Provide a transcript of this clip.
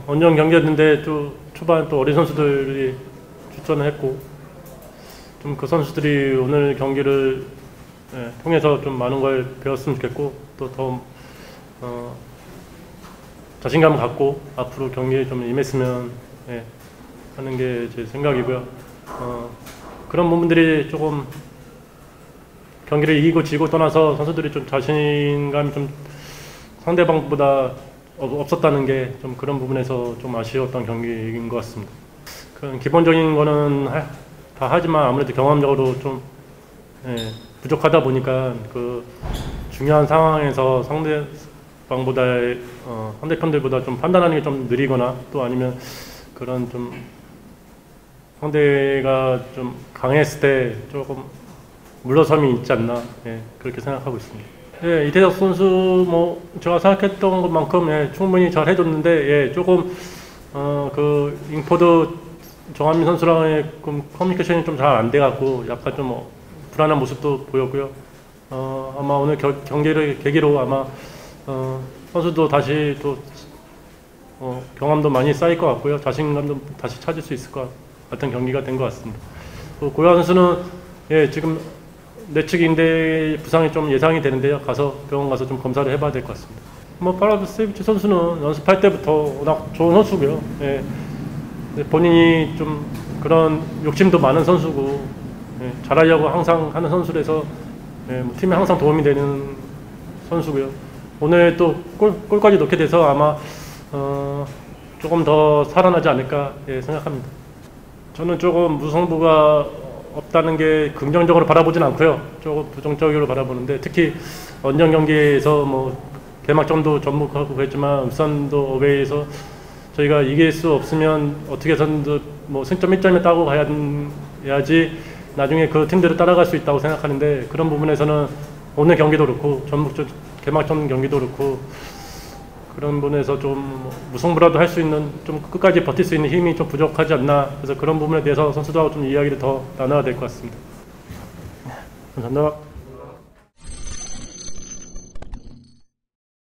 원정 경기였는데 또 초반 또 어린 선수들이 출전을 했고 좀 그 선수들이 오늘 경기를 통해서 좀 많은 걸 배웠으면 좋겠고 또 더 자신감 갖고 앞으로 경기에 좀 임했으면 하는 게 제 생각이고요. 그런 부분들이 조금 경기를 이기고 지고 떠나서 선수들이 좀 자신감이 좀 상대방보다 없었다는 게 좀 그런 부분에서 좀 아쉬웠던 경기인 것 같습니다. 그런 기본적인 거는 다 하지만 아무래도 경험적으로 좀 부족하다 보니까 그 중요한 상황에서 상대편들보다 좀 판단하는 게 좀 느리거나 또 아니면 그런 좀 상대가 좀 강했을 때 조금 물러섬이 있지 않나 그렇게 생각하고 있습니다. 이태석 선수 뭐 제가 생각했던 것만큼 충분히 잘 해줬는데 조금 그 잉포드 정한민 선수랑의 커뮤니케이션이 좀 잘 안 돼갖고 약간 좀 불안한 모습도 보였고요. 아마 오늘 경기를 계기로 아마 선수도 다시 또 경험도 많이 쌓일 것 같고요. 자신감도 다시 찾을 수 있을 것 같은 경기가 된 것 같습니다. 고효아 선수는 지금 내측 인대 부상이 좀 예상이 되는데요. 병원 가서 좀 검사를 해봐야 될 것 같습니다. 파라세비치 선수는 연습할 때부터 워낙 좋은 선수고요. 본인이 좀 그런 욕심도 많은 선수고 잘하려고 항상 하는 선수라서 팀에 항상 도움이 되는 선수고요. 오늘 또 골까지 넣게 돼서 아마 조금 더 살아나지 않을까 생각합니다. 저는 조금 무승부가 없다는 게 긍정적으로 바라보진 않고요. 조금 부정적으로 바라보는데 특히 원정 경기에서 뭐 개막전도 접목하고 그랬지만 울산도 어웨이에서 저희가 이길 수 없으면 어떻게 해서든 뭐 승점 1점에 따고 가야지 나중에 그 팀들을 따라갈 수 있다고 생각하는데 그런 부분에서는 오늘 경기도 그렇고 전북전 개막전 경기도 그렇고 그런 부분에서 좀 무승부라도 할 수 있는 좀 끝까지 버틸 수 있는 힘이 좀 부족하지 않나 그래서 그런 부분에 대해서 선수들하고 좀 이야기를 더 나눠야 될 것 같습니다. 감사합니다.